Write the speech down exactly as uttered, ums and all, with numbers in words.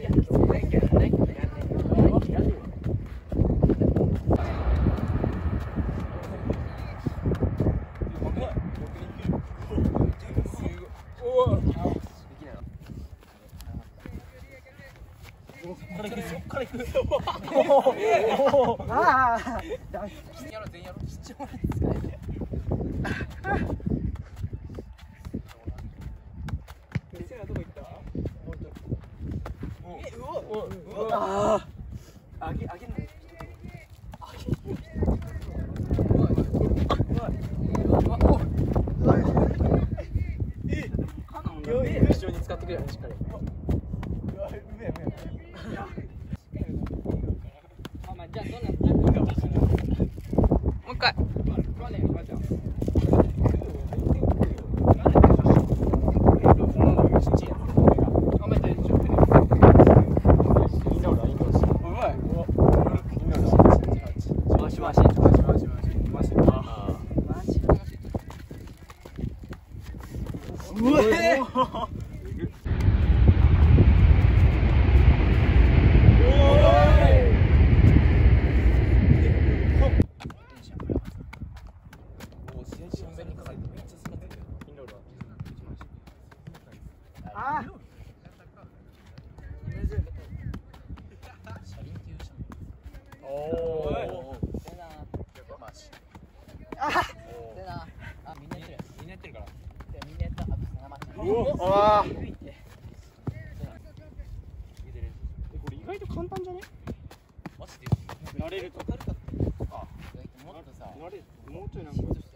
ああ、ダメ。 やろう全員やろう。 視聴率使えて。 セナどこ行った？え、うわ、うわ、 ああ、あげ、あげない。あげ。え、一緒に使ってくれよ、しっかり。じゃあどんなもう一回。うわえあ。 おお。 でな、あ、みんなやってる。 みんなやってるから。 みんなやった。あと生マッチ。 おお。ああ。これ意外と簡単じゃね？マジで。慣れると。あ、もっとさ。慣れる。もうちょいなんか。